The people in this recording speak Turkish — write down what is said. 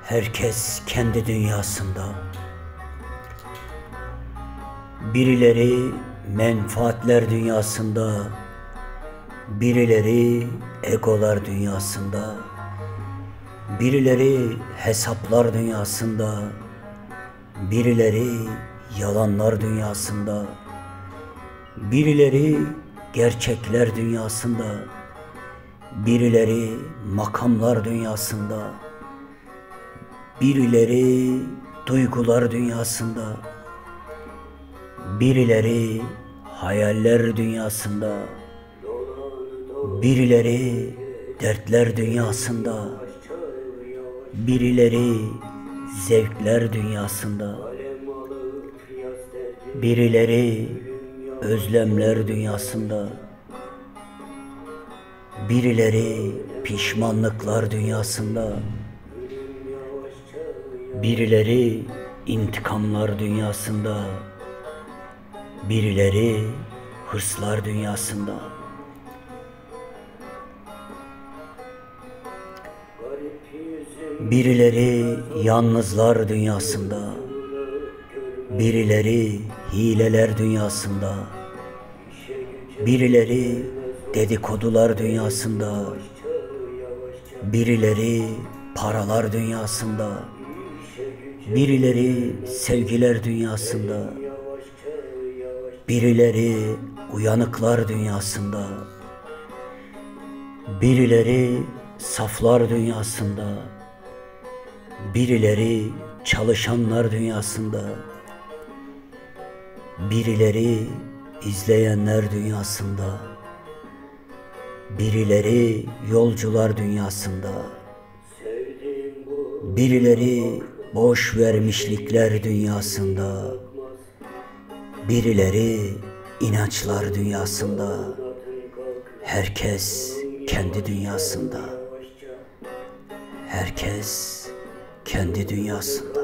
Herkes kendi dünyasında. Birileri menfaatler dünyasında, birileri egolar dünyasında, birileri hesaplar dünyasında, birileri yalanlar dünyasında, birileri gerçekler dünyasında, birileri makamlar dünyasında, birileri duygular dünyasında, birileri hayaller dünyasında, birileri dertler dünyasında, birileri zevkler dünyasında, birileri özlemler dünyasında, birileri pişmanlıklar dünyasında, birileri intikamlar dünyasında, birileri hırslar dünyasında. Birileri yalnızlar dünyasında, birileri hileler dünyasında, birileri dedikodular dünyasında, birileri paralar dünyasında, birileri sevgiler dünyasında, birileri uyanıklar dünyasında, birileri saflar dünyasında, birileri çalışanlar dünyasında, birileri izleyenler dünyasında, birileri yolcular dünyasında, birileri boş vermişlikler dünyasında, birileri inançlar dünyasında. Herkes kendi dünyasında. Herkes kendi dünyasında.